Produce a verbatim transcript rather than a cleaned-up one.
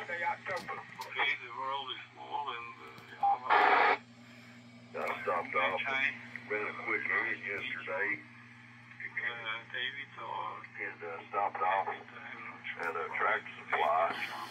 Okay, the world is small and uh, I stopped off and ran a quick errand yesterday. uh, David or And uh, stopped off at a tractor supply.